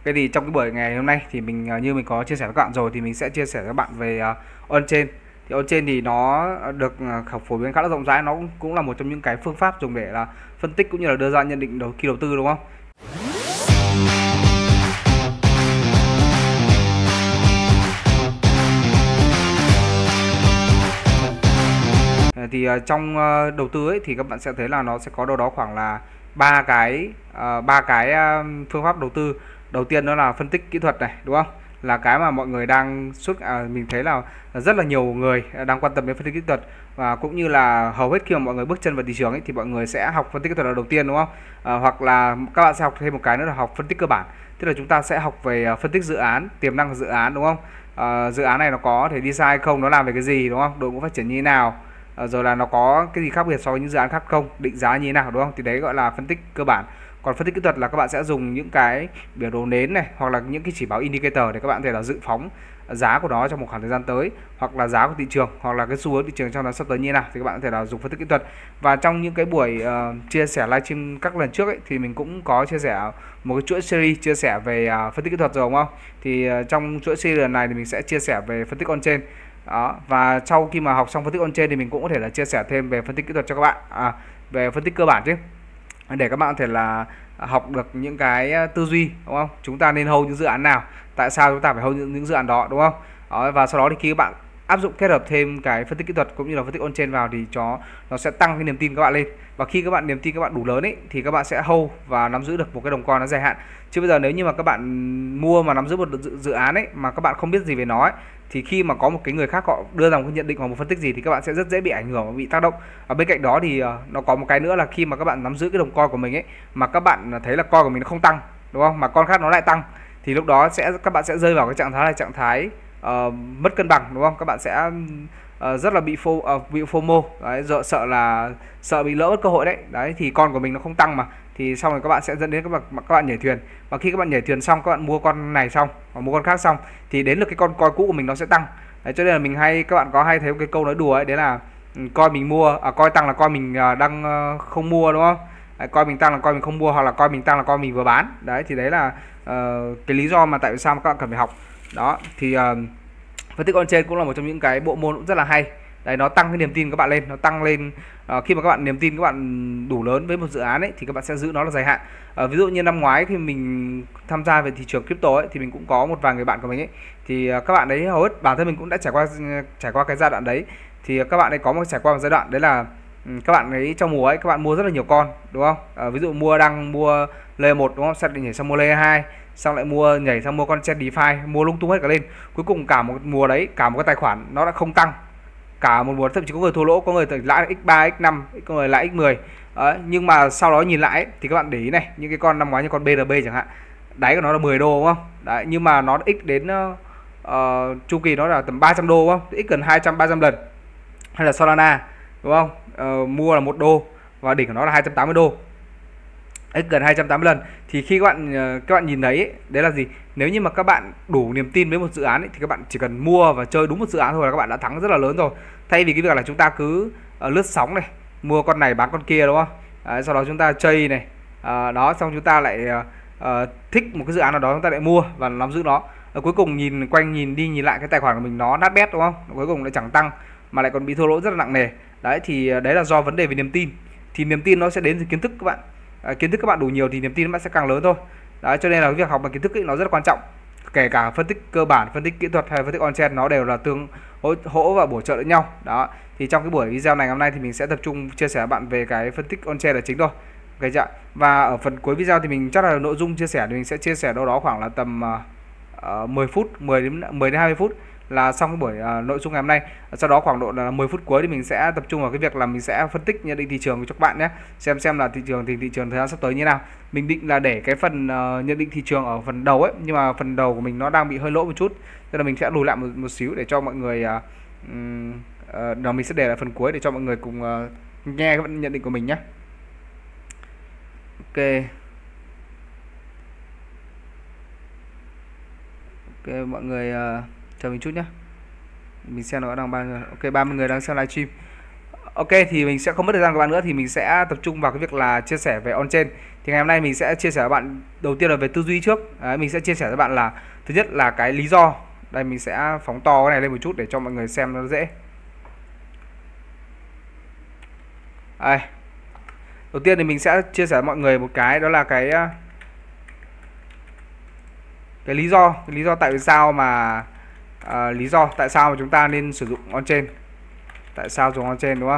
Cái thì trong cái buổi ngày hôm nay thì mình như mình có chia sẻ với các bạn rồi thì mình sẽ chia sẻ với các bạn về on-chain. Thì on-chain thì nó được phổ biến khá là rộng rãi, nó cũng là một trong những cái phương pháp dùng để là phân tích cũng như là đưa ra nhận định khi đầu tư, đúng không? Thì trong đầu tư ấy thì các bạn sẽ thấy là nó sẽ có đâu đó khoảng là ba cái phương pháp đầu tư. Đầu tiên đó là phân tích kỹ thuật này, đúng không? Là cái mà mọi người đang mình thấy là rất là nhiều người đang quan tâm đến phân tích kỹ thuật, và cũng như là hầu hết khi mà mọi người bước chân vào thị trường ấy thì mọi người sẽ học phân tích kỹ thuật là đầu tiên, đúng không? Hoặc là các bạn sẽ học thêm một cái nữa là học phân tích cơ bản, tức là chúng ta sẽ học về phân tích dự án, tiềm năng của dự án, đúng không? Dự án này nó có thể đi sai hay không, nó làm về cái gì, đúng không? Đội ngũ phát triển như thế nào, rồi là nó có cái gì khác biệt so với những dự án khác không, định giá như thế nào, đúng không? Thì đấy gọi là phân tích cơ bản. Còn phân tích kỹ thuật là các bạn sẽ dùng những cái biểu đồ nến này, hoặc là những cái chỉ báo indicator để các bạn có thể là dự phóng giá của nó trong một khoảng thời gian tới, hoặc là giá của thị trường, hoặc là cái xu hướng thị trường trong nó sắp tới như thế nào, thì các bạn có thể là dùng phân tích kỹ thuật. Và trong những cái buổi chia sẻ livestream các lần trước ấy, thì mình cũng có chia sẻ một cái chuỗi series chia sẻ về phân tích kỹ thuật rồi, đúng không? Thì trong chuỗi series lần này thì mình sẽ chia sẻ về phân tích on-chain đó. Và sau khi mà học xong phân tích on-chain thì mình cũng có thể là chia sẻ thêm về phân tích kỹ thuật cho các bạn, về phân tích cơ bản chứ, để các bạn có thể là học được những cái tư duy, đúng không? Chúng ta nên hold những dự án nào, tại sao chúng ta phải hold những dự án đó, đúng không? Đó, và sau đó thì khi các bạn áp dụng kết hợp thêm cái phân tích kỹ thuật cũng như là phân tích on-chain vào thì nó sẽ tăng cái niềm tin các bạn lên. Và khi các bạn niềm tin các bạn đủ lớn ấy thì các bạn sẽ hold và nắm giữ được một cái đồng coin nó dài hạn. Chứ bây giờ nếu như mà các bạn mua mà nắm giữ một dự án ấy mà các bạn không biết gì về nó ấy, thì khi mà có một cái người khác họ đưa ra một cái nhận định hoặc một phân tích gì thì các bạn sẽ rất dễ bị ảnh hưởng và bị tác động. Ở bên cạnh đó thì nó có một cái nữa là khi mà các bạn nắm giữ cái đồng coin của mình ấy mà các bạn thấy là coin của mình nó không tăng, đúng không, mà con khác nó lại tăng, thì lúc đó các bạn sẽ rơi vào cái trạng thái mất cân bằng, đúng không? Các bạn sẽ rất là bị FOMO đấy, sợ bị lỡ mất cơ hội đấy. Đấy thì con của mình nó không tăng mà, thì xong rồi các bạn sẽ dẫn đến các bạn nhảy thuyền. Và khi các bạn nhảy thuyền xong, các bạn mua con này xong và mua con khác xong thì đến được cái con coin cũ của mình nó sẽ tăng. Đấy, cho nên là các bạn có hay thấy một cái câu nói đùa ấy, đấy là coin mình mua coin tăng là coin mình đang không mua, đúng không? Đấy, coin mình tăng là coin mình không mua, hoặc là coin mình tăng là coin mình vừa bán. Đấy thì đấy là cái lý do mà tại sao mà các bạn cần phải học. Đó thì phân tích on-chain cũng là một trong những cái bộ môn cũng rất là hay. Đấy, nó tăng cái niềm tin các bạn lên, nó tăng lên khi mà các bạn niềm tin các bạn đủ lớn với một dự án ấy thì các bạn sẽ giữ nó là dài hạn. Ví dụ như năm ngoái khi mình tham gia về thị trường crypto ấy thì mình cũng có một vài người bạn của mình ấy, thì các bạn ấy hầu hết bản thân mình cũng đã trải qua cái giai đoạn đấy. Thì các bạn ấy có trải qua một giai đoạn đấy là các bạn ấy trong mùa ấy các bạn mua rất là nhiều con, đúng không? Ví dụ đang mua layer 1, đúng không? Sẽ nhảy sang mua layer 2, xong lại nhảy sang mua con chain DeFi, mua lung tung hết cả lên. Cuối cùng cả một mùa đấy, cả một cái tài khoản nó đã không tăng. Cả một mùa thậm chí có người thua lỗ, có người lãi x3, x5, có người lãi x10. Đấy, nhưng mà sau đó nhìn lại ấy, thì các bạn để ý này, những cái con năm ngoái như con BRB chẳng hạn, đáy của nó là 10 đô, đúng không? Đấy, nhưng mà nó x đến chu kỳ nó là tầm 300 đô, đúng không? X gần 200 300 lần. Hay là Solana, đúng không? Mua là 1 đô và đỉnh của nó là 280 đô. X gần 280 lần. Thì khi các bạn nhìn thấy ấy, đấy là gì? Nếu như mà các bạn đủ niềm tin với một dự án ấy, thì các bạn chỉ cần mua và chơi đúng một dự án thôi là các bạn đã thắng rất là lớn rồi. Thay vì cái việc là chúng ta cứ lướt sóng này, mua con này bán con kia, đúng không? Đấy, sau đó chúng ta chơi này, đó, xong chúng ta lại thích một cái dự án nào đó chúng ta lại mua và nắm giữ nó. Cuối cùng nhìn đi nhìn lại cái tài khoản của mình nó nát bét, đúng không? Cuối cùng lại chẳng tăng mà lại còn bị thua lỗ rất là nặng nề. Đấy thì đấy là do vấn đề về niềm tin. Thì niềm tin nó sẽ đến từ kiến thức các bạn. Kiến thức các bạn đủ nhiều thì niềm tin các bạn sẽ càng lớn thôi. Đấy, cho nên là cái việc học bằng kiến thức ấy, nó rất là quan trọng. Kể cả phân tích cơ bản, phân tích kỹ thuật hay phân tích on-chain nó đều là hỗ và bổ trợ lẫn nhau. Đó. Thì trong cái buổi video này hôm nay thì mình sẽ tập trung chia sẻ với bạn về cái phân tích on-chain là chính thôi. Ok chưa? Và ở phần cuối video thì mình chắc là nội dung chia sẻ thì mình sẽ chia sẻ đâu đó khoảng là tầm 10 phút, 10 đến 20 phút là xong cái buổi nội dung ngày hôm nay. Sau đó khoảng độ là 10 phút cuối thì mình sẽ tập trung vào cái việc là mình sẽ phân tích nhận định thị trường cho các bạn nhé, xem là thị trường thời gian sắp tới như nào. Mình định là để cái phần nhận định thị trường ở phần đầu ấy, nhưng mà phần đầu của mình nó đang bị hơi lỗ một chút, nên là mình sẽ lùi lại một xíu để cho mọi người mình sẽ để lại phần cuối để cho mọi người cùng nghe cái nhận định của mình nhé. Ok. Ok mọi người chờ mình chút nhé. Mình xem nó đang bao nhiêu. Ok, 30 người đang xem livestream. Ok, thì mình sẽ không mất thời gian của bạn nữa, thì mình sẽ tập trung vào cái việc là chia sẻ về on-chain. Thì ngày hôm nay mình sẽ chia sẻ với bạn đầu tiên là về tư duy trước. Đấy, mình sẽ chia sẻ với bạn là thứ nhất là cái lý do. Đây mình sẽ phóng to cái này lên một chút để cho mọi người xem nó dễ. Đây. Đầu tiên thì mình sẽ chia sẻ với mọi người một cái, đó là cái lý do tại sao mà chúng ta nên sử dụng on-chain. Tại sao dùng on-chain, đúng không?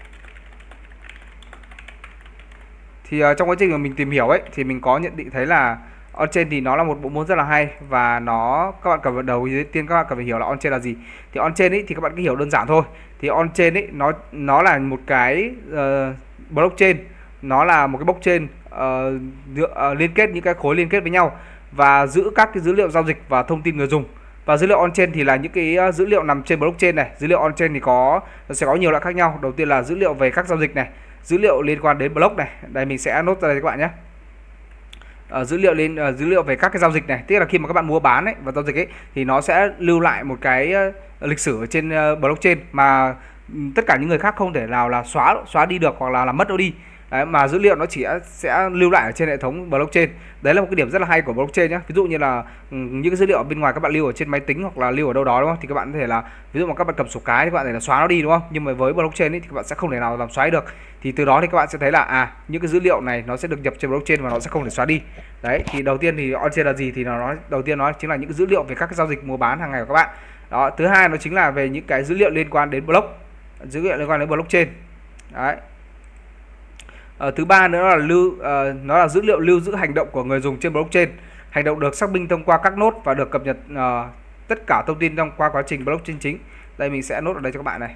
Thì trong quá trình mà mình tìm hiểu ấy thì mình có nhận định thấy là on-chain thì nó là một bộ môn rất là hay, và các bạn cần đầu tiên các bạn cần phải hiểu là on-chain là gì. Thì on-chain ấy thì các bạn cứ hiểu đơn giản thôi. Thì on-chain ấy nó là một cái blockchain, nó là một cái blockchain liên kết những cái khối liên kết với nhau và giữ các cái dữ liệu giao dịch và thông tin người dùng. Và dữ liệu on-chain thì là những cái dữ liệu nằm trên blockchain này. Dữ liệu on-chain thì sẽ có nhiều loại khác nhau. Đầu tiên là dữ liệu về các giao dịch này, dữ liệu liên quan đến block này. Đây mình sẽ nốt ra đây các bạn nhé. Dữ liệu về các cái giao dịch này, tức là khi mà các bạn mua bán ấy và giao dịch ấy thì nó sẽ lưu lại một cái lịch sử ở trên blockchain mà tất cả những người khác không thể nào là xóa đi được hoặc là làm mất nó đi. Đấy, mà dữ liệu nó chỉ sẽ lưu lại ở trên hệ thống blockchain. Đấy là một cái điểm rất là hay của blockchain nhé. Ví dụ như là những cái dữ liệu bên ngoài các bạn lưu ở trên máy tính hoặc là lưu ở đâu đó, đúng không? Thì các bạn có thể là, ví dụ mà các bạn cầm sổ cái thì các bạn có thể là xóa nó đi, đúng không? Nhưng mà với blockchain ấy, thì các bạn sẽ không thể nào làm xóa được. Thì từ đó thì các bạn sẽ thấy là những cái dữ liệu này nó sẽ được nhập trên blockchain và nó sẽ không thể xóa đi. Đấy, thì đầu tiên thì on-chain là gì, thì đầu tiên nó chính là những cái dữ liệu về các cái giao dịch mua bán hàng ngày của các bạn. Đó, thứ hai nó chính là về những cái dữ liệu liên quan đến dữ liệu liên quan đến blockchain. Đấy. Thứ ba nữa là nó là dữ liệu lưu giữ hành động của người dùng trên blockchain. Hành động được xác minh thông qua các nốt và được cập nhật tất cả thông tin qua quá trình blockchain chính. Đây mình sẽ nốt ở đây cho các bạn này.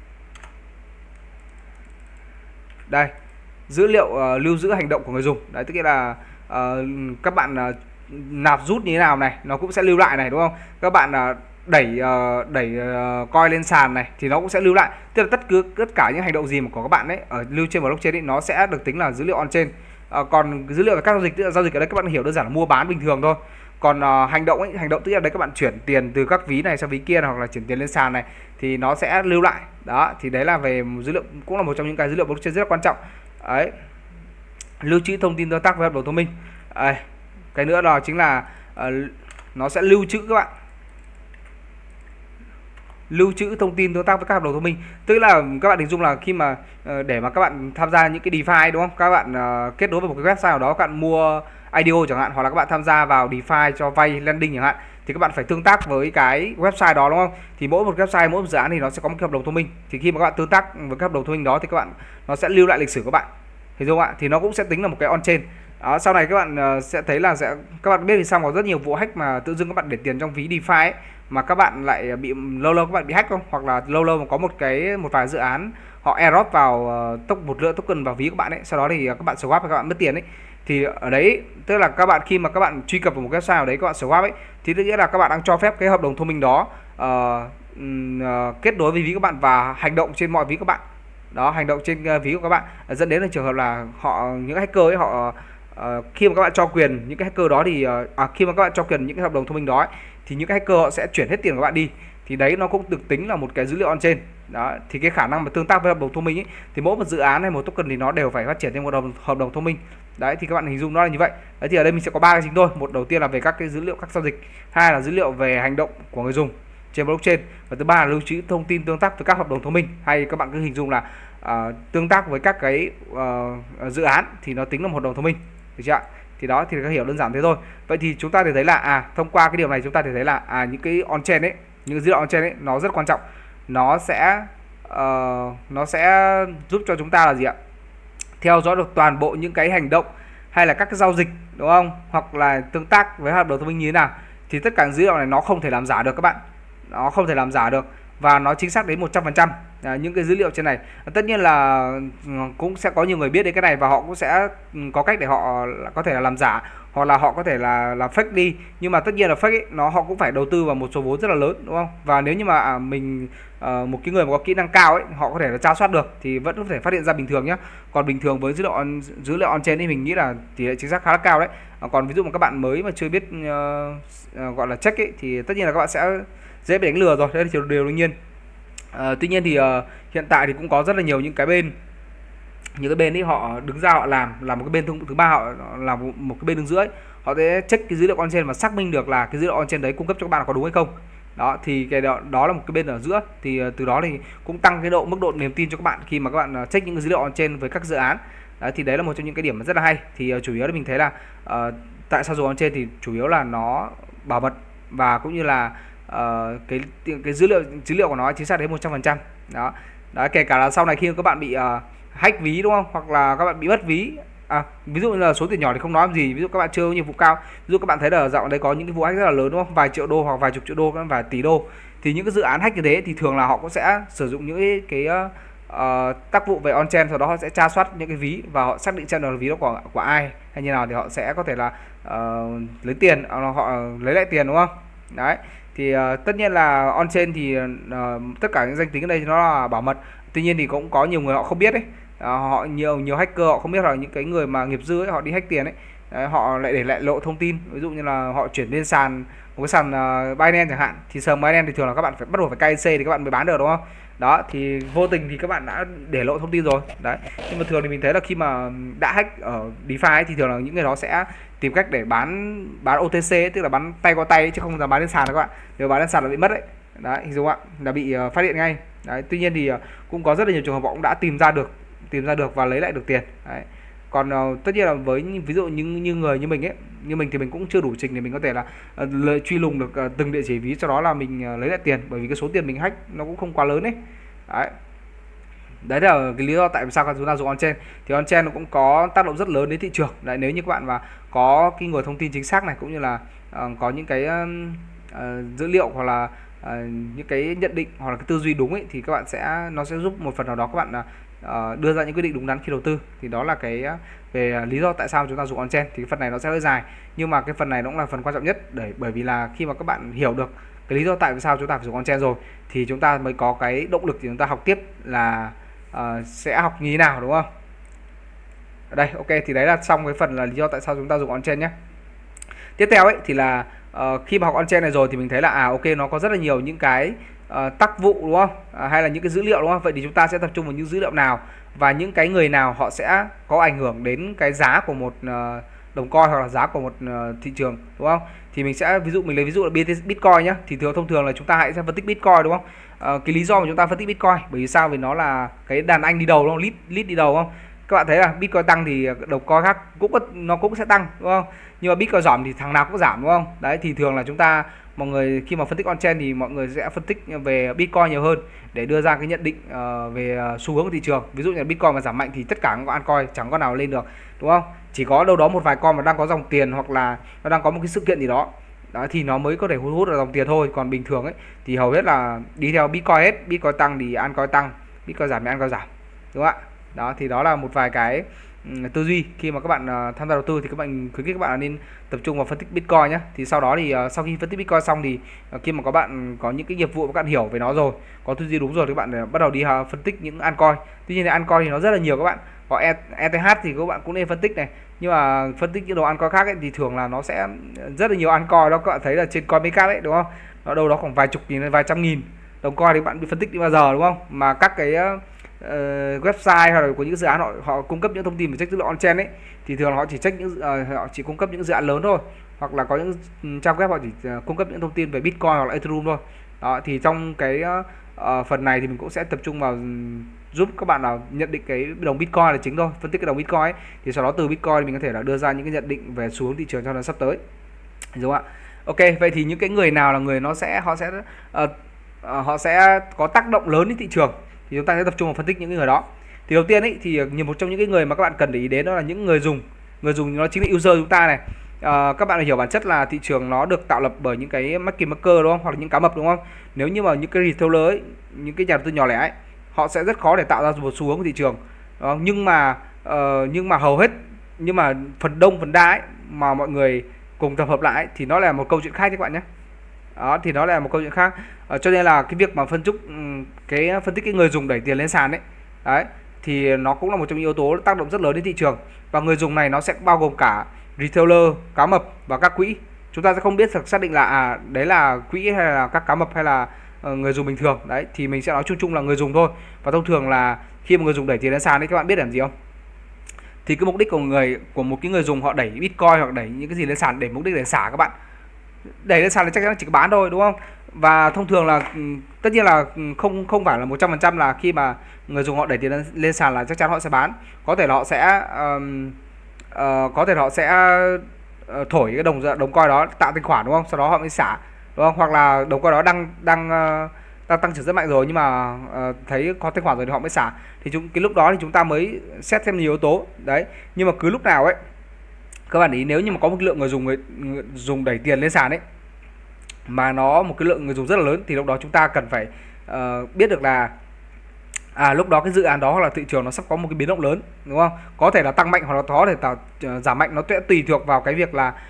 Đây, dữ liệu lưu giữ hành động của người dùng. Đấy, tức là các bạn nạp rút như thế nào này, nó cũng sẽ lưu lại này, đúng không? Các bạn đẩy coin lên sàn này thì nó cũng sẽ lưu lại. Tức là tất cả những hành động gì mà của các bạn ấy ở lưu trên blockchain ấy, nó sẽ được tính là dữ liệu on-chain. Còn dữ liệu về các giao dịch, tức là giao dịch ở đây các bạn hiểu đơn giản là mua bán bình thường thôi. Còn hành động tức là đấy các bạn chuyển tiền từ các ví này sang ví kia, hoặc là chuyển tiền lên sàn này, thì nó sẽ lưu lại. Đó, thì đấy là về dữ liệu, cũng là một trong những cái dữ liệu blockchain rất là quan trọng. Đấy. Lưu trữ thông tin tương tác với hợp đồng thông minh. Cái nữa đó chính là nó sẽ lưu trữ các bạn, lưu trữ thông tin tương tác với các hợp đồng thông minh. Tức là các bạn hình dung là khi mà để mà các bạn tham gia những cái DeFi, đúng không? Các bạn kết nối với một cái website nào đó, các bạn mua IDO chẳng hạn, hoặc là các bạn tham gia vào DeFi cho vay lending chẳng hạn, thì các bạn phải tương tác với cái website đó, đúng không? Thì mỗi một website, mỗi một dự án thì nó sẽ có một cái hợp đồng thông minh. Thì khi mà các bạn tương tác với các hợp đồng thông minh đó thì nó sẽ lưu lại lịch sử của các bạn. Hình dung ạ? Thì nó cũng sẽ tính là một cái on-chain. Đó, sau này các bạn sẽ thấy là các bạn biết vì sao có rất nhiều vụ hack mà tự dưng các bạn để tiền trong ví DeFi ấy, mà các bạn lại bị lâu các bạn bị hack không? Hoặc là lâu mà có một vài dự án họ airdrop vào một lượng token vào ví của bạn ấy, sau đó thì các bạn swap và các bạn mất tiền ấy. Thì ở đấy tức là khi mà các bạn truy cập vào một website nào đấy, các bạn swap ấy, thì tức nghĩa là các bạn đang cho phép cái hợp đồng thông minh đó kết nối với ví của bạn và hành động trên mọi ví của bạn. Đó, hành động trên ví của các bạn, dẫn đến là trường hợp là những hacker ấy khi mà các bạn cho quyền những cái hacker đó thì khi mà các bạn cho quyền những cái hợp đồng thông minh đó ấy, thì những cái hacker họ sẽ chuyển hết tiền của bạn đi. Thì đấy nó cũng được tính là một cái dữ liệu on-chain. Đó, thì cái khả năng mà tương tác với hợp đồng thông minh ấy, thì mỗi một dự án hay một token thì nó đều phải phát triển thêm một hợp đồng thông minh. Đấy, thì các bạn hình dung nó là như vậy. Đấy, thì ở đây mình sẽ có 3 cái chính thôi. Một, đầu tiên là về các cái dữ liệu các giao dịch. Hai là dữ liệu về hành động của người dùng trên blockchain, và thứ ba là lưu trữ thông tin tương tác với các hợp đồng thông minh. Hay các bạn cứ hình dung là tương tác với các cái dự án thì nó tính là một hợp đồng thông minh, được chưa ạ? Thì đó, thì các hiểu đơn giản thế thôi. Vậy thì chúng ta thể thấy là thông qua cái điều này chúng ta thể thấy là những cái on-chain ấy, những dữ liệu on-chain ấy nó rất quan trọng. Nó sẽ giúp cho chúng ta là gì ạ? Theo dõi được toàn bộ những cái hành động hay là các cái giao dịch, đúng không? Hoặc là tương tác với hợp đồng thông minh như thế nào. Thì tất cả dữ liệu này nó không thể làm giả được các bạn. Nó không thể làm giả được và nó chính xác đến 100%. Những cái dữ liệu trên này tất nhiên là cũng sẽ có nhiều người biết đến cái này, và họ cũng sẽ có cách để họ có thể là làm giả, hoặc là họ có thể là làm fake đi. Nhưng mà tất nhiên là fake ấy, họ cũng phải đầu tư vào một số vốn rất là lớn, đúng không? Và nếu như mà một cái người mà có kỹ năng cao ấy, họ có thể là tra soát được thì vẫn có thể phát hiện ra bình thường nhé. Còn bình thường với dữ liệu on-chain thì mình nghĩ là tỷ lệ chính xác khá là cao đấy. Còn ví dụ mà các bạn mới mà chưa biết gọi là check ấy, thì tất nhiên là các bạn sẽ dễ bị đánh lừa rồi. Đây là điều đương nhiên. Tuy nhiên thì hiện tại thì cũng có rất là nhiều những cái bên ấy họ đứng ra họ làm một cái bên thứ ba, họ làm một cái bên đứng giữa, họ sẽ check cái dữ liệu on-chain và xác minh được là cái dữ liệu on-chain đấy cung cấp cho các bạn có đúng hay không. Đó thì cái đó là một cái bên ở giữa, thì từ đó thì cũng tăng cái mức độ niềm tin cho các bạn khi mà các bạn check những cái dữ liệu on-chain với các dự án. Đấy, thì đấy là một trong những cái điểm rất là hay. Thì chủ yếu là mình thấy là tại sao dùng on-chain thì chủ yếu là nó bảo mật, và cũng như là cái dữ liệu của nó chính xác đến 100%. Đó. Đấy, kể cả là sau này khi các bạn bị hack ví đúng không, hoặc là các bạn bị mất ví, ví dụ như là số tiền nhỏ thì không nói làm gì, ví dụ các bạn chơi nhiệm vụ cao, ví dụ các bạn thấy là dạo đấy có những cái vụ hack rất là lớn đúng không, vài triệu đô hoặc vài chục triệu đô, vài tỷ đô, thì những cái dự án hack như thế thì thường là họ cũng sẽ sử dụng những cái tác vụ về on-chain, sau đó họ sẽ tra soát những cái ví và họ xác định xem là ví đó của ai hay như nào, thì họ sẽ có thể là lấy tiền, họ lấy lại tiền đúng không. Đấy thì tất nhiên là on-chain thì tất cả những danh tính ở đây thì nó là bảo mật, tuy nhiên thì cũng có nhiều người họ không biết đấy. Họ nhiều hacker họ không biết là những cái người mà nghiệp dư ấy, họ đi hack tiền ấy, họ lại để lại lộ thông tin, ví dụ như là họ chuyển lên sàn, một cái sàn Binance chẳng hạn, thì sàn Binance thì thường là các bạn phải bắt buộc phải KYC thì các bạn mới bán được đúng không. Đó thì vô tình thì các bạn đã để lộ thông tin rồi đấy. Nhưng mà thường thì mình thấy là khi mà đã hack ở DeFi ấy, thì thường là những người đó sẽ tìm cách để bán OTC ấy, tức là bán tay qua tay ấy, chứ không dám bán lên sàn các bạn. Nếu bán lên sàn là bị mất đấy. Đấy, hình dung ạ, là bị phát hiện ngay. Đấy, tuy nhiên thì cũng có rất là nhiều trường hợp họ cũng đã tìm ra được và lấy lại được tiền. Đấy. Còn tất nhiên là với ví dụ như người như mình ấy, như mình thì mình cũng chưa đủ trình để mình có thể là truy lùng được từng địa chỉ ví, sau đó là mình lấy lại tiền, bởi vì cái số tiền mình hack nó cũng không quá lớn ấy. Đấy là cái lý do tại sao chúng ta dùng on-chain. Thì on-chain nó cũng có tác động rất lớn đến thị trường. Đấy, nếu như các bạn mà có cái nguồn thông tin chính xác này, cũng như là có những cái dữ liệu hoặc là những cái nhận định hoặc là cái tư duy đúng ấy, thì các bạn nó sẽ giúp một phần nào đó các bạn đưa ra những quyết định đúng đắn khi đầu tư. Thì đó là cái về lý do tại sao chúng ta dùng on-chain. Thì cái phần này nó sẽ hơi dài, nhưng mà cái phần này nó cũng là phần quan trọng nhất, bởi vì là khi mà các bạn hiểu được cái lý do tại sao chúng ta phải dùng on-chain rồi, thì chúng ta mới có cái động lực để chúng ta học tiếp là sẽ học như thế nào, đúng không. Ở đây ok, thì đấy là xong cái phần là lý do tại sao chúng ta dùng on-chain nhé. Tiếp theo ấy thì là khi mà học on-chain này rồi thì mình thấy là ok, nó có rất là nhiều những cái tác vụ đúng không, hay là những cái dữ liệu đúng không. Vậy thì chúng ta sẽ tập trung vào những dữ liệu nào và những cái người nào họ sẽ có ảnh hưởng đến cái giá của một đồng coin hoặc là giá của một thị trường đúng không. Thì mình sẽ mình lấy ví dụ là Bitcoin nhé. Thì thông thường là chúng ta hãy sẽ phân tích Bitcoin đúng không. Cái lý do mà chúng ta phân tích Bitcoin bởi vì sao, vì nó là cái đàn anh đi đầu đúng không, lead đi đầu không. Các bạn thấy là Bitcoin tăng thì đồng coin khác nó cũng sẽ tăng đúng không, nhưng mà Bitcoin giảm thì thằng nào cũng giảm đúng không. Đấy thì thường là mọi người khi mà phân tích on-chain thì mọi người sẽ phân tích về Bitcoin nhiều hơn để đưa ra cái nhận định về xu hướng của thị trường. Ví dụ như là Bitcoin mà giảm mạnh thì tất cả các altcoin chẳng có nào lên được đúng không, chỉ có đâu đó một vài con mà đang có dòng tiền hoặc là nó đang có một cái sự kiện gì đó thì nó mới có thể hút được dòng tiền thôi. Còn bình thường ấy thì hầu hết là đi theo Bitcoin hết, Bitcoin tăng thì altcoin tăng, Bitcoin giảm thì altcoin giảm, đúng không ạ. Đó thì đó là một vài cái tư duy khi mà các bạn tham gia đầu tư, thì các bạn khuyến khích các bạn nên tập trung vào phân tích Bitcoin nhé. Thì sau đó thì sau khi phân tích Bitcoin xong thì khi mà các bạn có những cái nghiệp vụ các bạn hiểu về nó rồi, có tư duy đúng rồi, thì các bạn bắt đầu đi phân tích những altcoin. Tuy nhiên là altcoin thì nó rất là nhiều các bạn, có ETH thì các bạn cũng nên phân tích này, nhưng mà phân tích những đồ altcoin khác ấy, thì thường là nó sẽ rất là nhiều altcoin đó. Các bạn thấy là trên Coinmarketcap ấy đúng không, nó đâu đó khoảng vài chục nghìn đến vài trăm nghìn đồng coin thì các bạn đi phân tích đi bao giờ đúng không. Mà các cái website hoặc là của những dự án họ cung cấp những thông tin về check dữ liệu on-chain ấy, thì thường họ chỉ check họ chỉ cung cấp những dự án lớn thôi, hoặc là có những trang web họ chỉ cung cấp những thông tin về Bitcoin hoặc là Ethereum thôi. Đó thì trong cái phần này thì mình cũng sẽ tập trung vào giúp các bạn nào nhận định cái đồng Bitcoin là chính thôi, phân tích cái đồng Bitcoin ấy. Thì sau đó từ Bitcoin thì mình có thể là đưa ra những cái nhận định về xu hướng thị trường cho nó sắp tới, đúng không ạ. Ok, vậy thì những cái người nào là người họ sẽ có tác động lớn đến thị trường thì chúng ta sẽ tập trung vào phân tích những người đó. Thì đầu tiên ấy thì một trong những cái người mà các bạn cần để ý đến đó là những người dùng nó chính là user chúng ta này. Các bạn phải hiểu bản chất là thị trường nó được tạo lập bởi những cái market maker đúng không, hoặc là những cá mập đúng không. Nếu như mà những cái retailer ấy, những cái nhà đầu tư nhỏ lẻ ấy, họ sẽ rất khó để tạo ra một xu hướng của thị trường. Đó, nhưng mà phần đông phần đa ấy mà mọi người cùng tập hợp lại ấy, thì nó là một câu chuyện khác các bạn nhé. Đó thì nó là một câu chuyện khác. Cho nên là cái việc mà phân tích cái người dùng đẩy tiền lên sàn đấy thì nó cũng là một trong những yếu tố tác động rất lớn đến thị trường. Và người dùng này nó sẽ bao gồm cả retailer, cá mập và các quỹ. Chúng ta sẽ không biết xác định là đấy là quỹ hay là các cá mập hay là người dùng bình thường. Đấy thì mình sẽ nói chung chung là người dùng thôi. Và thông thường là khi mà người dùng đẩy tiền lên sàn đấy, các bạn biết làm gì không? Thì cái mục đích của một cái người dùng họ đẩy Bitcoin hoặc đẩy những cái gì lên sàn để mục đích để xả các bạn. Đẩy lên sàn thì chắc chắn chỉ có bán thôi, đúng không? Và thông thường là tất nhiên là không phải là 100% là khi mà người dùng họ đẩy tiền lên sàn là chắc chắn họ sẽ bán. Có thể là họ sẽ thổi cái đồng coin đó tạo thanh khoản, đúng không? Sau đó họ mới xả, đúng không? Hoặc là đồng coin đó đang tăng trưởng rất mạnh rồi nhưng mà thấy có thanh khoản rồi thì họ mới xả. Thì cái lúc đó thì chúng ta mới xét thêm nhiều yếu tố đấy. Nhưng mà cứ lúc nào ấy các bạn ý, nếu như mà có một lượng người dùng đẩy tiền lên sàn ấy mà nó một cái lượng người dùng rất là lớn thì lúc đó chúng ta cần phải biết được là lúc đó cái dự án đó hoặc là thị trường nó sắp có một cái biến động lớn, đúng không? Có thể là tăng mạnh hoặc là có thể giảm mạnh, nó sẽ tùy thuộc vào cái việc là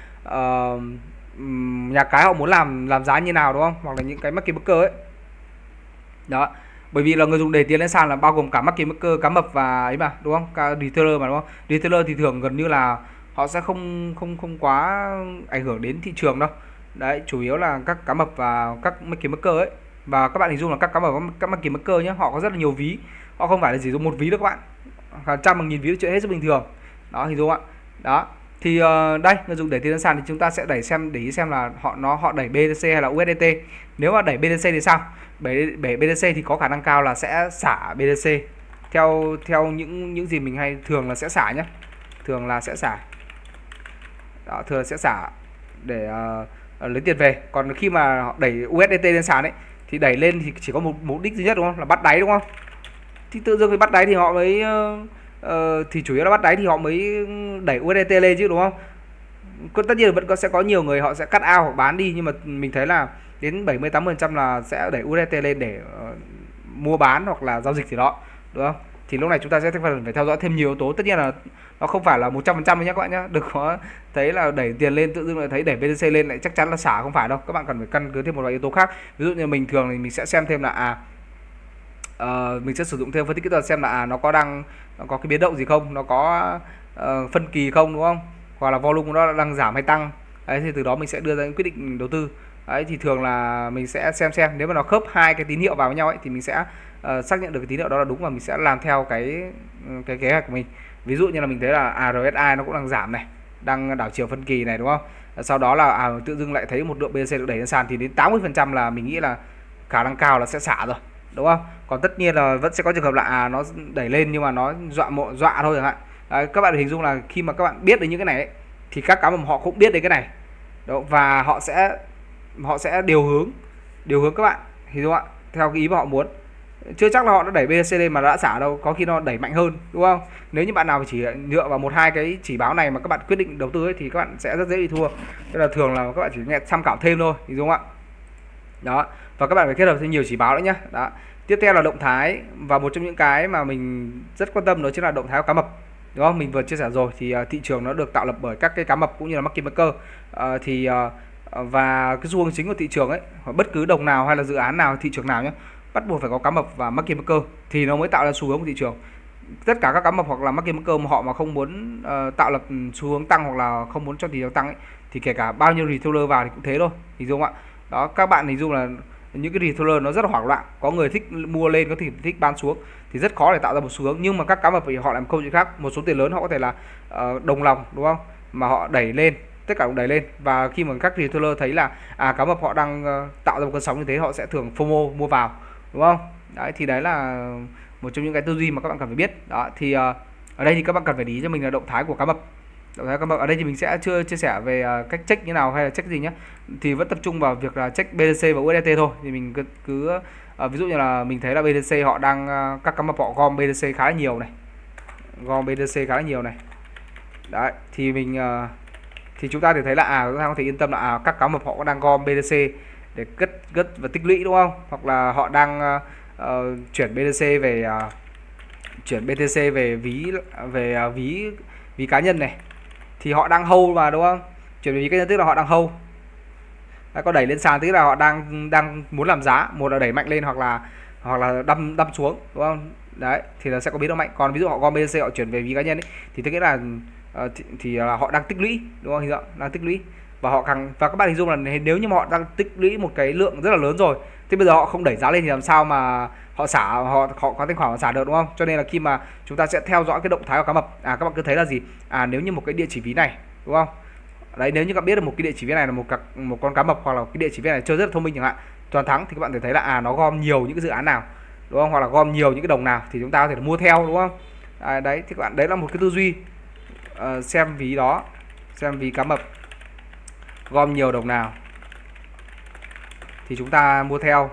nhà cái họ muốn làm giá như nào, đúng không? Hoặc là những cái market maker ấy. Đó. Bởi vì là người dùng đẩy tiền lên sàn là bao gồm cả market maker, cá mập và ấy mà, đúng không? Cả retailer mà, đúng không? Retailer thì thường gần như là họ sẽ không quá ảnh hưởng đến thị trường đâu. Đấy, chủ yếu là các cá mập và các market maker ấy. Và các bạn hình dung là các cá mập, các market maker nhé, họ có rất là nhiều ví. Họ không phải là chỉ dùng một ví đâu các bạn. Hàng trăm bằng nghìn ví là chuyện hết sức bình thường. Đó, hình dung ạ. Đó. Thì đây, người dùng đẩy tiền lên sàn thì chúng ta sẽ để ý xem là họ đẩy BTC hay là USDT. Nếu mà đẩy BTC thì sao? Đẩy BTC thì có khả năng cao là sẽ xả BTC. Theo những gì mình hay thường là sẽ xả nhé. Thường là sẽ xả. Đó, thường là sẽ xả để lấy tiền về. Còn khi mà họ đẩy USDT lên sàn ấy thì đẩy lên thì chỉ có một mục đích duy nhất, đúng không? Là bắt đáy, đúng không? Thì tự dưng khi bắt đáy thì họ mới thì chủ yếu là bắt đáy thì họ mới đẩy USDT lên chứ, đúng không? Tất nhiên vẫn sẽ có nhiều người họ sẽ cắt out hoặc bán đi, nhưng mà mình thấy là đến 70-80% là sẽ đẩy USDT lên để mua bán hoặc là giao dịch gì đó, đúng không? Thì lúc này chúng ta sẽ phải theo dõi thêm nhiều yếu tố. Tất nhiên là nó không phải là 100% nhé các bạn nhé. Đừng có thấy là đẩy tiền lên tự dưng lại thấy đẩy BTC lên lại chắc chắn là xả, không phải đâu. Các bạn cần phải căn cứ thêm một vài yếu tố khác. Ví dụ như mình thường thì mình sẽ xem thêm là mình sẽ sử dụng thêm phân tích kỹ thuật xem là nó có cái biến động gì không, nó có phân kỳ không, đúng không? Hoặc là volume nó đang giảm hay tăng. Đấy, thì từ đó mình sẽ đưa ra những quyết định đầu tư. Đấy, thì thường là mình sẽ xem nếu mà nó khớp hai cái tín hiệu vào với nhau ấy thì mình sẽ xác nhận được cái tín hiệu đó là đúng và mình sẽ làm theo cái kế hoạch của mình. Ví dụ như là mình thấy là RSI nó cũng đang giảm này, đang đảo chiều phân kỳ này, đúng không? Sau đó là tự dưng lại thấy một lượng BTC được đẩy lên sàn thì đến 80% là mình nghĩ là khả năng cao là sẽ xả rồi, đúng không? Còn tất nhiên là vẫn sẽ có trường hợp là nó đẩy lên nhưng mà nó dọa thôi chẳng hạn. Đấy, các bạn hình dung là khi mà các bạn biết đến những cái này ấy, thì các cá mập họ cũng biết đến cái này. Đó, và họ sẽ điều hướng các bạn, hình dung ạ, theo cái ý mà họ muốn. Chưa chắc là họ đã đẩy BTC lên mà đã xả đâu, có khi nó đẩy mạnh hơn, đúng không? Nếu như bạn nào chỉ dựa vào 1-2 cái chỉ báo này mà các bạn quyết định đầu tư ấy thì các bạn sẽ rất dễ bị thua. Nên là thường là các bạn chỉ nghe tham khảo thêm thôi, hình dung ạ. Đó, và các bạn phải kết hợp thêm nhiều chỉ báo nữa nhé. Đó. Tiếp theo là động thái, và một trong những cái mà mình rất quan tâm đó chính là động thái của cá mập, đúng không? Mình vừa chia sẻ rồi thì thị trường nó được tạo lập bởi các cái cá mập cũng như là market maker. Và cái xu hướng chính của thị trường ấy, bất cứ đồng nào hay là dự án nào, thị trường nào nhé, bắt buộc phải có cá mập và market maker thì nó mới tạo ra xu hướng của thị trường. Tất cả các cá mập hoặc là market maker mà họ không muốn tạo lập xu hướng tăng hoặc là không muốn cho thị trường tăng ấy, thì kể cả bao nhiêu retailer vào thì cũng thế thôi, hình dung ạ. Đó, các bạn hình dung là những cái retailer nó rất là hoảng loạn, có người thích mua lên, có thể thích bán xuống, thì rất khó để tạo ra một xu hướng. Nhưng mà các cá mập thì họ làm câu chuyện khác, một số tiền lớn họ có thể là đồng lòng, đúng không, mà họ đẩy lên, tất cả cũng đẩy lên. Và khi mà các retailer thấy là cá mập họ đang tạo ra một cơn sóng như thế, họ sẽ thường FOMO mua vào, đúng không? Đấy, thì đấy là một trong những cái tư duy mà các bạn cần phải biết. Đó, thì ở đây thì các bạn cần phải để ý cho mình là động thái của cá mập. Động thái cá mập ở đây thì mình sẽ chưa chia sẻ về cách check như nào hay là check gì nhé, thì vẫn tập trung vào việc là check BTC và USDT thôi. Thì mình cứ ví dụ như là mình thấy là BTC họ đang các cá mập họ gom BTC khá là nhiều này, gom BTC khá là nhiều này. Đấy, thì mình thì chúng ta thì thấy là chúng ta có thể yên tâm là các cá mập họ đang gom BTC để cất và tích lũy, đúng không? Hoặc là họ đang chuyển BTC về ví cá nhân này, thì họ đang hold mà, đúng không? Chuyển về ví cá nhân tức là họ đang hold. Có đẩy lên sàn tức là họ đang muốn làm giá, một là đẩy mạnh lên hoặc là đâm xuống, đúng không? Đấy, thì là sẽ có biến động mạnh. Còn ví dụ họ gom BTC họ chuyển về ví cá nhân ấy, thì tức nghĩa là thì là họ đang tích lũy, đúng không? Đang tích lũy. Và các bạn hình dung là nếu như mà họ đang tích lũy một cái lượng rất là lớn rồi, Thế bây giờ họ không đẩy giá lên thì làm sao mà họ họ có thanh khoản họ xả được, đúng không? Cho nên là khi mà chúng ta sẽ theo dõi cái động thái của cá mập, các bạn cứ thấy là gì, nếu như một cái địa chỉ ví này, đúng không? Đấy, nếu như các bạn biết được một cái địa chỉ ví này là một con cá mập, hoặc là cái địa chỉ ví này chơi rất là thông minh chẳng hạn, toàn thắng, thì các bạn thể thấy là nó gom nhiều những cái dự án nào, đúng không? Hoặc là gom nhiều những cái đồng nào thì chúng ta có thể mua theo, đúng không? Đấy thì các bạn, đấy là một cái tư duy. Xem ví đó, xem ví cá mập gom nhiều đồng nào thì chúng ta mua theo.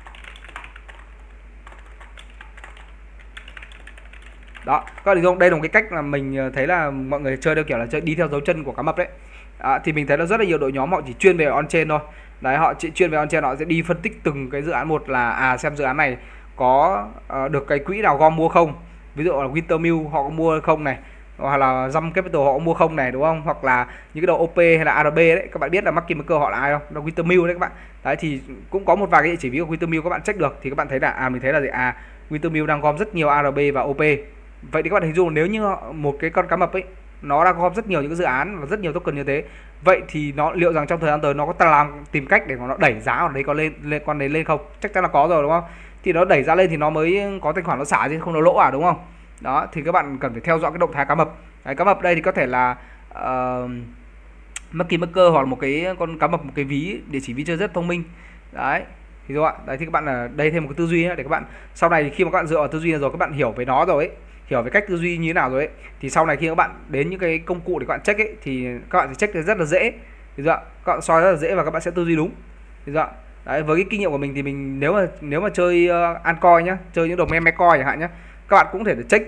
Đó, các bạn thấy không? Đây là một cái cách là mình thấy là mọi người chơi theo kiểu là chơi đi theo dấu chân của cá mập đấy. Thì mình thấy là rất là nhiều đội nhóm họ chỉ chuyên về on chain thôi. Đấy, họ chỉ chuyên về on chain, họ sẽ đi phân tích từng cái dự án một, là xem dự án này có được cái quỹ nào gom mua không. Ví dụ là Wintermute họ có mua không này, hoặc là Jump Capital họ có mua không này, đúng không? Hoặc là những cái đầu OP hay là ARB đấy, các bạn biết là Market Maker họ là ai không? Là Wintermute đấy các bạn. Đấy thì cũng có một vài cái địa chỉ ví của Wintermute các bạn check được, thì các bạn thấy là mình thấy là gì, Wintermute đang gom rất nhiều ARB và OP. Vậy thì các bạn hình dung nếu như một cái con cá mập ấy nó đang gom rất nhiều những cái dự án và rất nhiều token như thế, vậy thì nó liệu rằng trong thời gian tới nó có tìm cách để nó đẩy giá ở đấy có lên con đấy lên không? Chắc chắn là có rồi, đúng không? Thì nó đẩy giá lên thì nó mới có thanh khoản nó xả chứ không nó lỗ, đúng không? Đó thì các bạn cần phải theo dõi cái động thái cá mập. Đấy, cá mập đây thì có thể là Market Maker, hoặc là một cái con cá mập, một cái ví địa chỉ ví chơi rất thông minh. Đấy thì các bạn, đấy thì các bạn là đây thêm một cái tư duy để các bạn sau này khi mà các bạn dựa vào tư duy này rồi, các bạn hiểu về nó rồi ấy, hiểu về cách tư duy như thế nào rồi ấy, thì sau này khi các bạn đến những cái công cụ để các bạn check ấy, thì các bạn sẽ check rất là dễ, thì các bạn soi rất là dễ và các bạn sẽ tư duy đúng, thì đấy, với cái kinh nghiệm của mình thì mình nếu mà chơi altcoin nhá, chơi những đồng meme coin chẳng hạn nhá, các bạn cũng thể check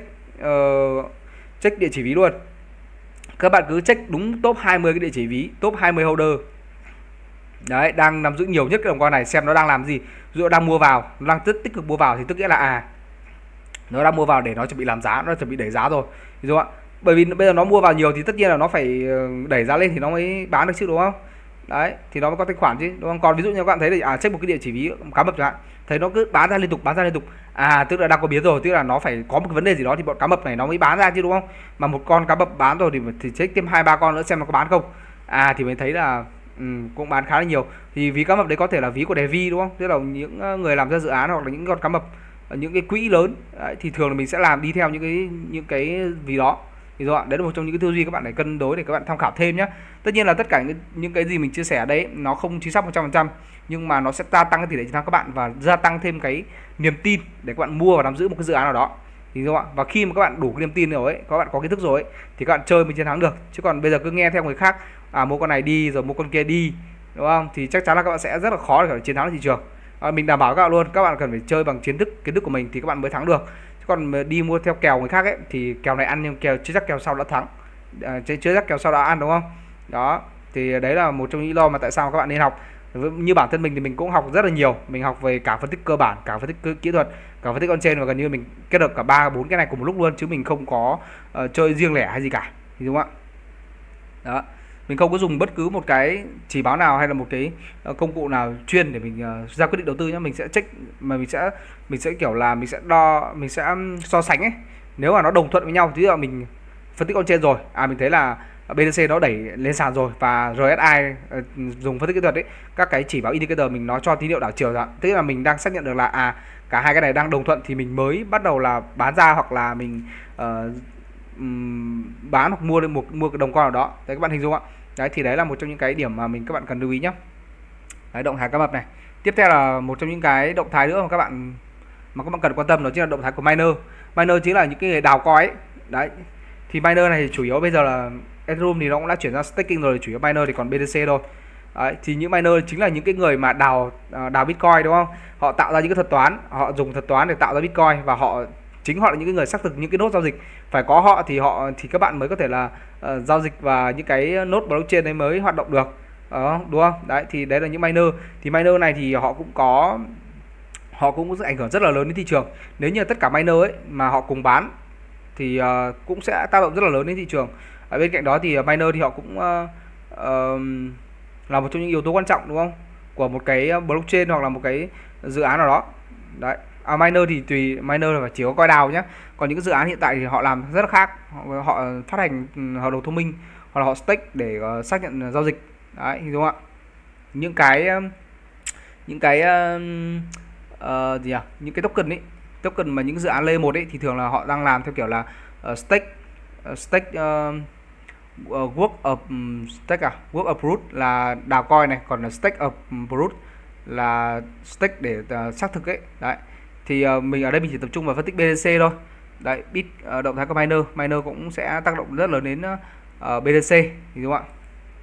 check địa chỉ ví luôn. Các bạn cứ check đúng top 20 cái địa chỉ ví, top 20 holder đấy đang nắm giữ nhiều nhất cái đồng coin này, xem nó đang làm gì. Ví dụ đang mua vào, nó đang rất tích cực mua vào thì tức nghĩa là nó đang mua vào để nó chuẩn bị làm giá, nó chuẩn bị đẩy giá rồi, ví dụ ạ. Bởi vì bây giờ nó mua vào nhiều thì tất nhiên là nó phải đẩy giá lên thì nó mới bán được chứ, đúng không? Đấy thì nó mới có thanh khoản chứ, đúng không? Còn ví dụ như các bạn thấy là check một cái địa chỉ ví cá mập chẳng hạn, thấy nó cứ bán ra liên tục, tức là đang có biến rồi, tức là nó phải có một cái vấn đề gì đó thì bọn cá mập này nó mới bán ra chứ, đúng không? Mà một con cá mập bán rồi thì check thêm 2-3 con nữa xem nó có bán không. Thì mới thấy là cũng bán khá là nhiều. Thì ví cá mập đấy có thể là ví của Devi, đúng không? Tức là những người làm ra dự án hoặc là những con cá mập, những cái quỹ lớn đấy, thì thường là mình sẽ làm đi theo những cái ví đó. Thì đấy là một trong những cái tư duy các bạn phải cân đối để các bạn tham khảo thêm nhé. Tất nhiên là tất cả những cái gì mình chia sẻ ở đây nó không chính xác 100%, nhưng mà nó sẽ gia tăng cái tỷ lệ chiến thắng các bạn và gia tăng thêm cái niềm tin để các bạn mua và nắm giữ một cái dự án nào đó. Thì các bạn, và khi mà các bạn đủ cái niềm tin rồi ấy, các bạn có kiến thức rồi ấy, thì các bạn chơi mới chiến thắng được. Chứ còn bây giờ cứ nghe theo người khác, mua con này đi rồi mua con kia đi, đúng không? Thì chắc chắn là các bạn sẽ rất là khó để chiến thắng thị trường. Mình đảm bảo các bạn luôn, các bạn cần phải chơi bằng kiến thức của mình thì các bạn mới thắng được. Chứ còn đi mua theo kèo người khác ấy thì kèo này ăn nhưng kèo chưa chắc kèo sau đã thắng, chưa chắc kèo sau đã ăn, đúng không? Đó thì đấy là một trong những lý do mà tại sao các bạn nên học. Như bản thân mình thì mình cũng học rất là nhiều, mình học về cả phân tích cơ bản, cả phân tích kỹ thuật, cả phân tích on chain, và gần như mình kết hợp cả 3-4 cái này cùng một lúc luôn, chứ mình không có chơi riêng lẻ hay gì cả, đúng không ạ? Đó, mình không có dùng bất cứ một cái chỉ báo nào hay là một cái công cụ nào chuyên để mình ra quyết định đầu tư nhá. Mình sẽ check, mà mình sẽ kiểu là mình sẽ so sánh ấy. Nếu mà nó đồng thuận với nhau thì mình phân tích on chain rồi, mình thấy là BTC nó đẩy lên sàn rồi, và RSI dùng phân tích kỹ thuật ấy, các cái chỉ báo indicator mình nó cho tín hiệu đảo chiều rồi, tức là mình đang xác nhận được là cả hai cái này đang đồng thuận thì mình mới bắt đầu là bán ra, hoặc là mình bán hoặc mua cái đồng coin nào đó. Đấy các bạn hình dung ạ. Đấy thì đấy là một trong những cái điểm mà các bạn cần lưu ý nhé. Đấy, động thái cá mập này. Tiếp theo là một trong những cái động thái nữa mà các bạn cần quan tâm, đó chính là động thái của miner. Miner chính là những cái người đào coin ấy. Đấy thì miner này thì chủ yếu bây giờ là Ethereum thì nó cũng đã chuyển ra staking rồi, chủ yếu miner thì còn BTC thôi. Đấy, thì những miner chính là những cái người mà đào Bitcoin, đúng không? Họ tạo ra những cái thuật toán, họ dùng thuật toán để tạo ra Bitcoin, và chính họ là những cái người xác thực những cái nốt giao dịch. Phải có họ thì các bạn mới có thể là giao dịch và những cái nốt blockchain đấy mới hoạt động được. Đúng không? Đấy thì đấy là những miner. Thì miner này thì họ cũng có ảnh hưởng rất là lớn đến thị trường. Nếu như tất cả miner ấy mà họ cùng bán thì cũng sẽ tác động rất là lớn đến thị trường. Ở bên cạnh đó thì miner thì họ cũng là một trong những yếu tố quan trọng, đúng không, của một cái blockchain hoặc là một cái dự án nào đó. Đấy, miner thì tùy, miner là chỉ có coin đào nhé. Còn những cái dự án hiện tại thì họ làm rất là khác, họ phát hành hợp đồng thông minh, hoặc là họ stake để xác nhận giao dịch. Đấy, đúng không ạ? những cái gì à, những cái token ấy, token mà những dự án layer 1 ấy thì thường là họ đang làm theo kiểu là stake stake work of stake work of root là đào coin này, còn là stake of root là stake để xác thực ấy. Đấy. Thì mình ở đây mình chỉ tập trung vào phân tích BTC thôi. Đấy, động thái của miner cũng sẽ tác động rất lớn đến BTC thì đúng không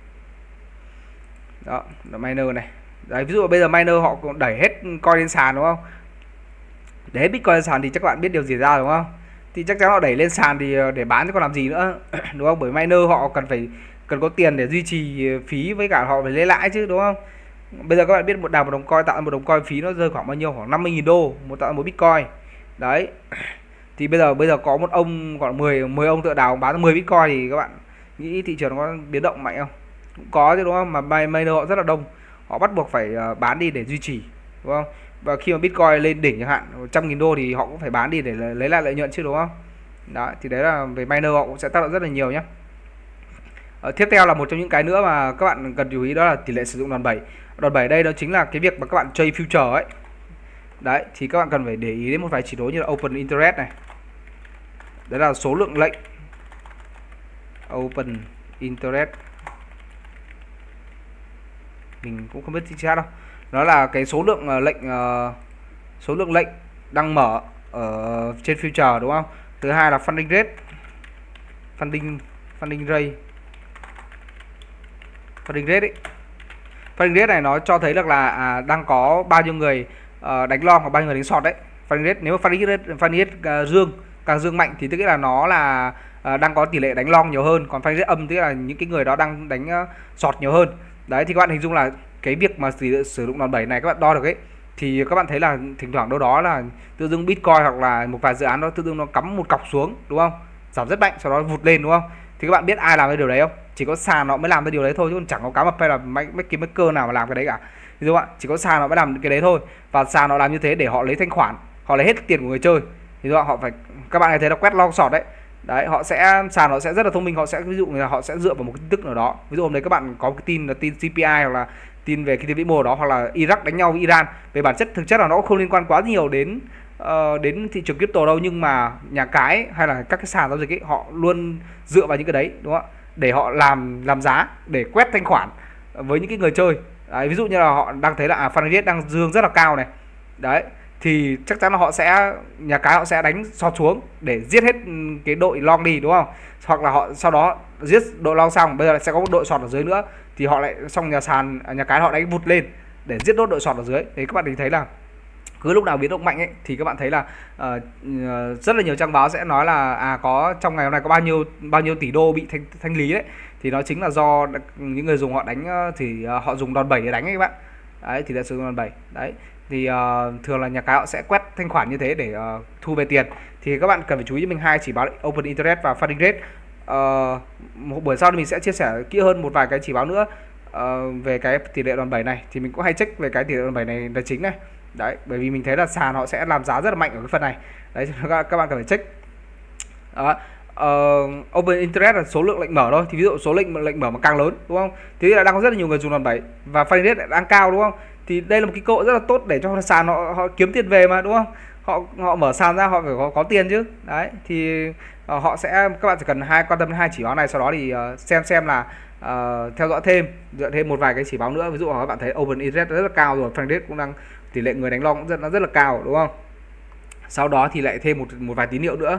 ạ? Đó, là miner này. Đấy, ví dụ bây giờ miner họ cũng đẩy hết coin lên sàn đúng không? Để hết Bitcoin lên sàn thì chắc các bạn biết điều gì ra đúng không? Thì chắc chắn họ đẩy lên sàn thì để bán thì còn làm gì nữa đúng không? Bởi miner họ cần có tiền để duy trì phí, với cả họ phải lấy lãi chứ đúng không? Bây giờ các bạn biết một đồng coin, tạo một đồng coin phí nó rơi khoảng bao nhiêu? Khoảng 50.000 đô tạo một Bitcoin. Đấy. Thì bây giờ có một ông gọi 10 ông tự đào bán 10 Bitcoin thì các bạn nghĩ thị trường có biến động mạnh không? Cũng có chứ đúng không? Mà miner họ rất là đông. Họ bắt buộc phải bán đi để duy trì đúng không? Và khi mà Bitcoin lên đỉnh chẳng hạn 100.000 đô thì họ cũng phải bán đi để lấy lại lợi nhuận chứ đúng không? Đó, thì đấy là về miner họ cũng sẽ tác động rất là nhiều nhé. Tiếp theo là một trong những cái nữa mà các bạn cần chú ý, đó là tỷ lệ sử dụng đòn bẩy. Đòn bẩy đây đó chính là cái việc mà các bạn chơi future ấy. Đấy, thì các bạn cần phải để ý đến một vài chỉ số như là open interest này. Đấy là số lượng lệnh. Open interest. Mình cũng không biết chính xác đâu. Đó là cái số lượng lệnh đang mở ở trên future đúng không? Thứ hai là funding rate. Funding rate. Funding rate ấy. Funding rate này nó cho thấy được là đang có bao nhiêu người đánh long và bao nhiêu người đánh short đấy. Funding rate, nếu mà funding rate càng dương mạnh thì tức là nó là đang có tỷ lệ đánh long nhiều hơn, còn funding rate âm tức là những cái người đó đang đánh short nhiều hơn. Đấy, thì các bạn hình dung là cái việc mà sử dụng đòn bẩy này các bạn đo được ấy, thì các bạn thấy là thỉnh thoảng đâu đó là tự dưng Bitcoin hoặc là một vài dự án đó tự dưng nó cắm một cọc xuống đúng không, giảm rất mạnh, sau đó vụt lên đúng không? Thì các bạn biết ai làm cái điều đấy không? Chỉ có sàn nó mới làm cái điều đấy thôi, chứ còn chẳng có cá mập hay là mấy cái maker nào mà làm cái đấy cả. Ví dụ ạ, chỉ có sàn nó mới làm cái đấy thôi, và sàn nó làm như thế để họ lấy thanh khoản, họ lấy hết tiền của người chơi. Thì họ phải, các bạn thấy là quét long short đấy. Đấy, sàn họ sẽ rất là thông minh, họ sẽ ví dụ là họ sẽ dựa vào một cái tin tức nào đó. Ví dụ hôm đấy các bạn có cái tin là tin CPI hoặc là tin về kinh tế vĩ mô đó, hoặc là Iraq đánh nhau với Iran. Về bản chất thực chất là nó cũng không liên quan quá nhiều đến thị trường crypto đâu, nhưng mà nhà cái hay là các cái sàn giao dịch ấy, họ luôn dựa vào những cái đấy đúng không ạ, để họ làm giá để quét thanh khoản với những cái người chơi. Đấy, ví dụ như là họ đang thấy là funding đang dương rất là cao này. Đấy, thì chắc chắn là nhà cái họ sẽ đánh short xuống để giết hết cái đội long đi đúng không? Hoặc là họ sau đó giết đội long xong, bây giờ sẽ có một đội short ở dưới nữa, thì họ lại xong nhà cái họ đánh vụt lên để giết nốt đội short ở dưới. Thì các bạn thấy là cứ lúc nào biến động mạnh ấy thì các bạn thấy là rất là nhiều trang báo sẽ nói là có trong ngày hôm nay có bao nhiêu tỷ đô bị thanh lý đấy, thì nó chính là do những người dùng họ đánh, thì họ dùng đòn bẩy để đánh ấy các bạn. Đấy, thì đã sử dụng đòn bẩy. Đấy, thì thường là nhà cái họ sẽ quét thanh khoản như thế để thu về tiền. Thì các bạn cần phải chú ý cho mình hai chỉ báo open interest và funding rate. Một buổi sau thì mình sẽ chia sẻ kỹ hơn một vài cái chỉ báo nữa về cái tỷ lệ đòn bẩy này. Thì mình cũng hay check về cái tỷ lệ đòn bẩy này là chính này. Đấy, bởi vì mình thấy là sàn họ sẽ làm giá rất là mạnh ở cái phần này. Đấy, các bạn cần phải check. Đó. Open interest là số lượng lệnh mở thôi. Thì ví dụ số lệnh mở mà càng lớn đúng không, thì là đang có rất là nhiều người dùng đòn bẩy và funding rate lại đang cao đúng không, thì đây là một cái cơ hội rất là tốt để cho sàn họ kiếm tiền về mà đúng không, họ mở sàn ra họ phải có tiền chứ. Đấy, thì các bạn chỉ cần quan tâm đến hai chỉ báo này, sau đó thì xem là theo dõi dựa thêm một vài cái chỉ báo nữa. Ví dụ các bạn thấy open interest rất là cao rồi, funding rate cũng đang, tỷ lệ người đánh long cũng rất là cao đúng không. Sau đó thì lại thêm một vài tín hiệu nữa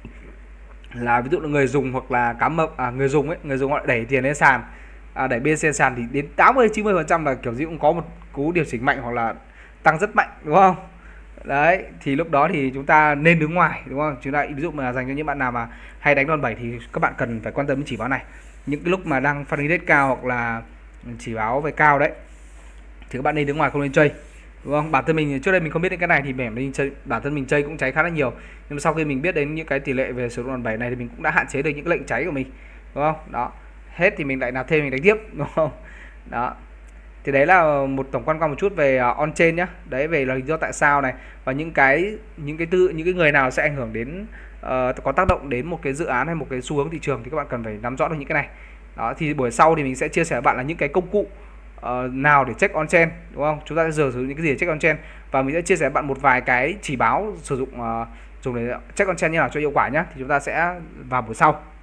là ví dụ là người dùng hoặc là cá mập, người dùng họ đẩy tiền lên sàn, đẩy BTC sàn thì đến 80-90% là kiểu gì cũng có một cú điều chỉnh mạnh hoặc là tăng rất mạnh đúng không. Đấy, thì lúc đó thì chúng ta nên đứng ngoài đúng không. Chúng ta ví dụ mà dành cho những bạn nào mà hay đánh đòn bẩy thì các bạn cần phải quan tâm đến chỉ báo này. Những cái lúc mà đang funding rate cao hoặc là chỉ báo về cao đấy thì các bạn nên đứng ngoài, không nên chơi đúng không. Bản thân mình trước đây mình không biết đến cái này thì bản thân mình chơi cũng cháy khá là nhiều, nhưng mà sau khi mình biết đến những cái tỷ lệ về sử dụng đòn bẩy này thì mình cũng đã hạn chế được những cái lệnh cháy của mình đúng không. Đó, hết thì mình lại nạp thêm, mình đánh tiếp đúng không. Đó, thì đấy là một tổng quan một chút về on chain nhá. Đấy, về là lý do tại sao này, và những cái người nào sẽ ảnh hưởng đến có tác động đến một cái dự án hay một cái xu hướng thị trường, thì các bạn cần phải nắm rõ được những cái này. Đó, thì buổi sau thì mình sẽ chia sẻ với bạn là những cái công cụ nào để check on chain, đúng không? Chúng ta sẽ sử dụng những cái gì để check on chain, và mình sẽ chia sẻ với bạn một vài cái chỉ báo sử dụng dùng để check on chain như nào cho hiệu quả nhé. Thì chúng ta sẽ vào buổi sau.